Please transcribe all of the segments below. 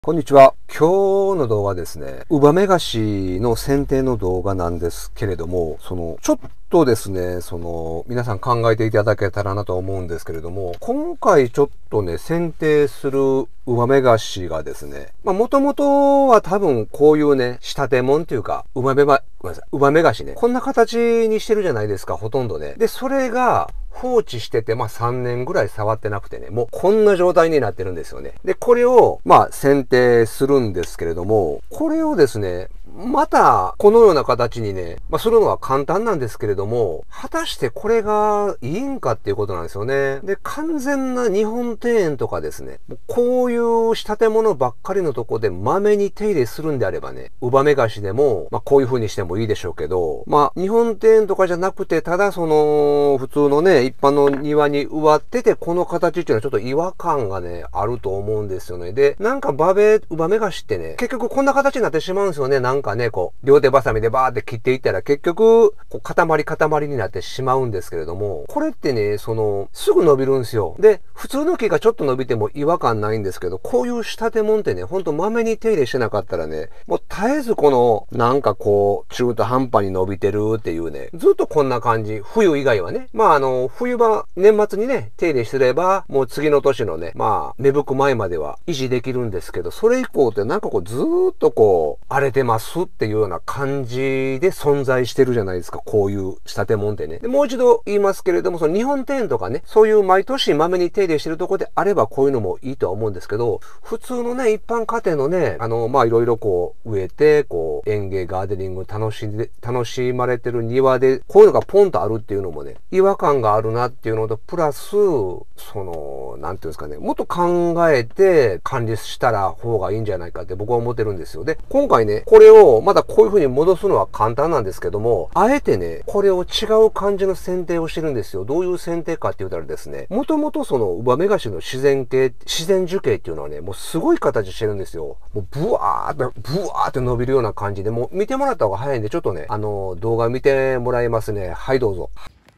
こんにちは。今日の動画はですね、ウバメガシの剪定の動画なんですけれども、ちょっとですね、皆さん考えていただけたらなと思うんですけれども、今回ちょっとね、剪定するウバメガシがですね、もともとは多分こういうね、仕立て物っていうか、ウバメガシね、こんな形にしてるじゃないですか、ほとんどね。で、それが、放置してて、3年ぐらい触ってなくてね、もうこんな状態になってるんですよね。で、これを、剪定するんですけれども、これをですね、また、このような形にね、するのは簡単なんですけれども、果たしてこれがいいんかっていうことなんですよね。で、完全な日本庭園とかですね、こういう仕立て物ばっかりのとこでまめに手入れするんであればね、ウバメガシでも、こういう風にしてもいいでしょうけど、日本庭園とかじゃなくて、ただ普通のね、一般の庭に植わってて、この形っていうのはちょっと違和感がね、あると思うんですよね。で、なんかウバメガシってね、結局こんな形になってしまうんですよね。なんかね、両手バサミでバーって切っていったら結局、塊になってしまうんですけれども、これってね、すぐ伸びるんですよ。で、普通の木がちょっと伸びても違和感ないんですけど、こういう仕立て物ってね、ほんとまめに手入れしてなかったらね、もう絶えず中途半端に伸びてるっていうね、ずっとこんな感じ。冬以外はね。冬場、年末にね、手入れすれば、もう次の年のね、芽吹く前までは維持できるんですけど、それ以降ってなんかずーっと荒れてますっていうような感じで存在してるじゃないですか。こういう仕立て物ってね。で、もう一度言いますけれども、日本庭園とかね、そういう毎年まめに手入れしてるとこであればこういうのもいいとは思うんですけど、普通のね、一般家庭のね、いろいろ植えて、園芸、ガーデニング楽しまれてる庭で、こういうのがポンとあるっていうのもね、違和感があるなっていうのと、プラス、なんていうんですかね、もっと考えて管理したら方がいいんじゃないかって僕は思ってるんですよ。で、今回ね、これをまたこういう風に戻すのは簡単なんですけども、あえてね、これを違う感じの剪定をしてるんですよ。どういう剪定かって言ったらですね、もともとウバメガシの自然樹形っていうのはね、もうすごい形してるんですよ。もうブワーって伸びるような感じで、もう見てもらった方が早いんで、ちょっとね、動画見てもらいますね。はい、どうぞ。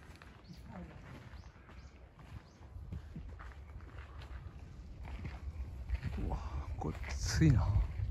うわ、これきついな。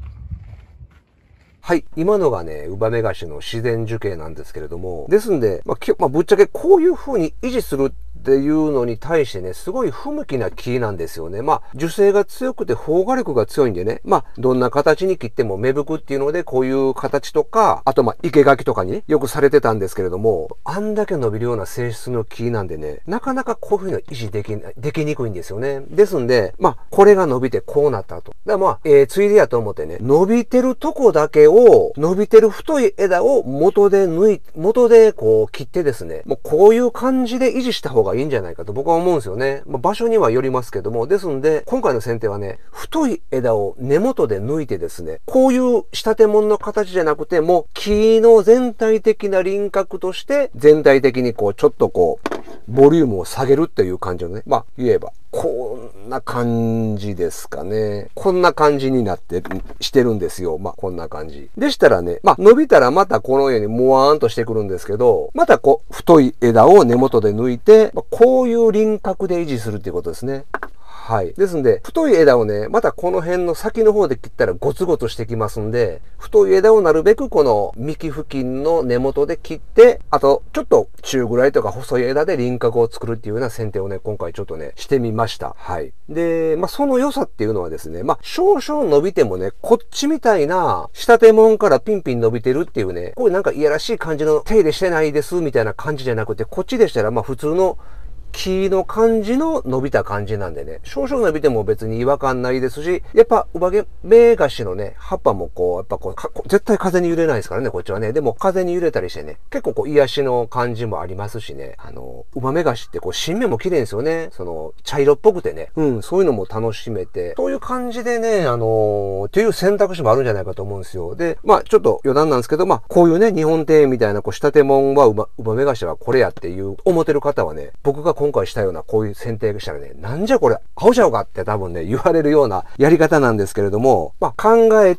はい。今のがね、ウバメガシの自然樹形なんですけれども、ですんで、ぶっちゃけこういう風に維持するっていうのに対してね、すごい不向きな木なんですよね。樹勢が強くて胞芽力が強いんでね、どんな形に切っても芽吹くっていうので、こういう形とか、あと生け垣とかにね、よくされてたんですけれども、あんだけ伸びるような性質の木なんでね、なかなかこういう風に維持できにくいんですよね。ですんで、これが伸びてこうなったと。だからついでやと思ってね、伸びてるとこだけを、伸びてる太い枝を元で切ってですね、もうこういう感じで維持した方がいいんじゃないかと僕は思うんですよね。場所にはよりますけども、ですんで、今回の剪定はね、太い枝を根元で抜いてですね、こういう仕立て物の形じゃなくて、もう木の全体的な輪郭として、全体的にちょっとボリュームを下げるっていう感じのね、言えば、こんな感じですかね。こんな感じにしてるんですよ。こんな感じ。でしたらね、伸びたらまたこのようにもわーんとしてくるんですけど、また太い枝を根元で抜いて、こういう輪郭で維持するっていうことですね。はい。ですんで、太い枝をね、またこの辺の先の方で切ったらゴツゴツしてきますんで、太い枝をなるべくこの幹付近の根元で切って、あと、ちょっと中ぐらいとか細い枝で輪郭を作るっていうような剪定をね、今回ちょっとね、してみました。はい。で、その良さっていうのはですね、少々伸びてもね、こっちみたいな、仕立て物からピンピン伸びてるっていうね、こういうなんかいやらしい感じの手入れしてないですみたいな感じじゃなくて、こっちでしたら普通の木の感じの伸びた感じなんでね、少々伸びても別に違和感ないですし、やっぱウバメガシのね、葉っぱも絶対風に揺れないですからね、こっちはね。でも風に揺れたりしてね、結構癒しの感じもありますしね、ウバメガシって新芽も綺麗ですよね。茶色っぽくてね、そういうのも楽しめて、そういう感じでね、っていう選択肢もあるんじゃないかと思うんですよ。で、ちょっと余談なんですけど、こういうね、日本庭園みたいな仕立て物はウバメガシはこれやっていう思ってる方はね、僕が今回したようなこういう剪定したらね、なんじゃこれ、アホちゃうかって多分ね、言われるようなやり方なんですけれども、考えて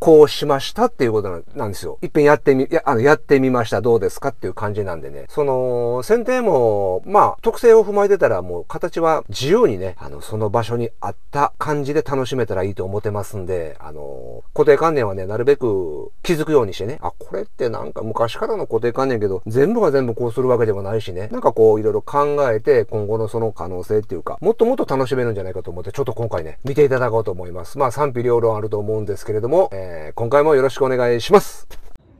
こうしましたっていうことなんですよ。いっぺんやってみました。どうですかっていう感じなんでね。その、剪定も、まあ、特性を踏まえてたらもう形は自由にね、その場所に合った感じで楽しめたらいいと思ってますんで、固定観念はね、なるべく気づくようにしてね、あ、これってなんか昔からの固定観念けど、全部が全部こうするわけでもないしね、なんかこういろいろ考えて、今後のその可能性っていうか、もっともっと楽しめるんじゃないかと思って、ちょっと今回ね、見ていただこうと思います。まあ賛否両論あると思うんですけれども、今回もよろしくお願いします。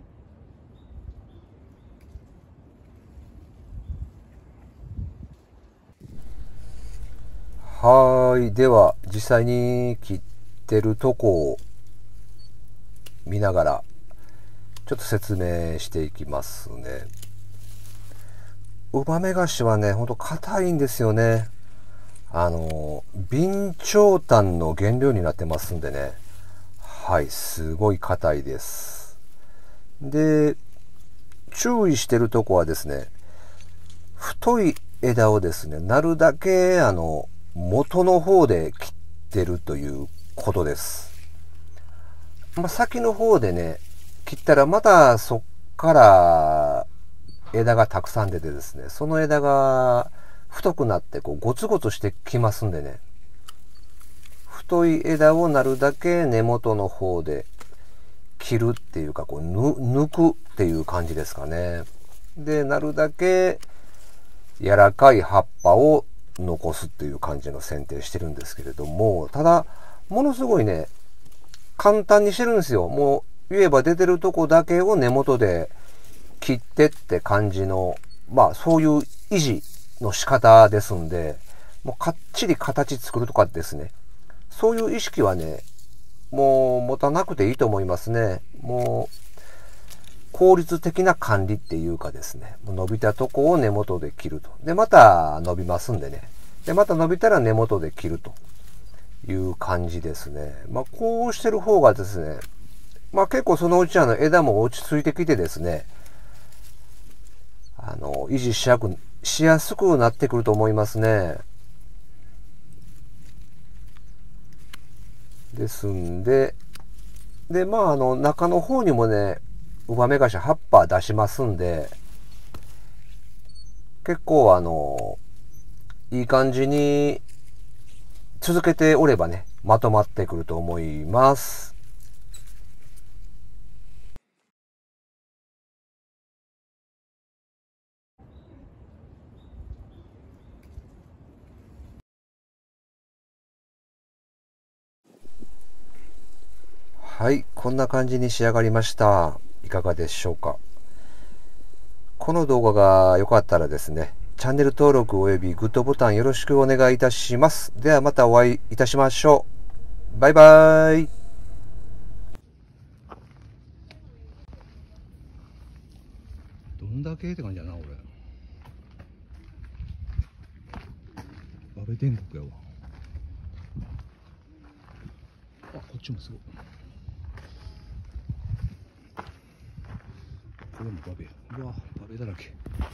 はい。では、実際に切ってるとこを見ながら、ちょっと説明していきますね。ウバメガシはね、ほんと硬いんですよね。備長炭の原料になってますんでね。はい、すごい硬いです。で、注意してるとこはですね、太い枝をですね、なるだけ元の方で切ってるということです。まあ、先の方でね、切ったらまたそっから枝がたくさん出てですね、その枝が太くなってこうゴツゴツしてきますんでね、太い枝をなるだけ根元の方で切るっていうか、こう抜くっていう感じですかね。で、なるだけ柔らかい葉っぱを残すっていう感じの剪定してるんですけれども、ただ、ものすごいね、簡単にしてるんですよ。もう言えば出てるとこだけを根元で切ってって感じの、まあそういう維持の仕方ですんで、もうかっちり形作るとかですね。そういう意識はね、もう持たなくていいと思いますね。もう効率的な管理っていうかですね、伸びたとこを根元で切ると。で、また伸びますんでね。で、また伸びたら根元で切るという感じですね。まあ、こうしてる方がですね、まあ結構そのうち枝も落ち着いてきてですね、維持しやすくなってくると思いますね。ですんで、で、まあ中の方にもね、ウバメガシ葉っぱ出しますんで、結構いい感じに続けておればね、まとまってくると思います。はい、こんな感じに仕上がりました。いかがでしょうか。この動画が良かったらですね、チャンネル登録及びグッドボタンよろしくお願いいたします。ではまたお会いいたしましょう。バイバーイ。 どんだけって感じやな、俺。バベ天国やわ。あ、こっちもすごい。これもバベ。うわ、バベだらけ。